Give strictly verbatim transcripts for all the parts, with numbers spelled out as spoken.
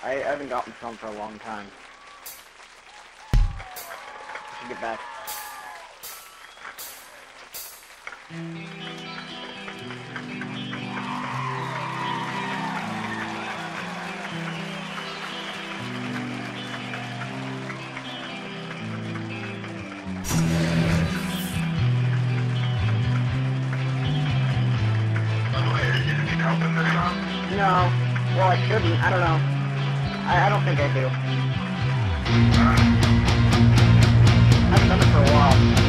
I, I haven't gotten film for a long time. I should get back. No. Well, I shouldn't. I don't know. I, I don't think I do. I haven't done it for a while.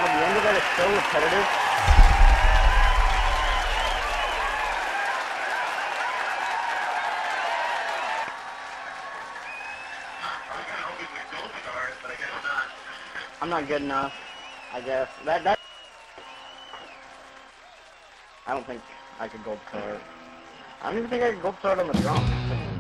how the end of that is so repetitive. I'm not good enough, I guess. That that I don't think I could gold star it. I don't even think I could gold star it on the drum.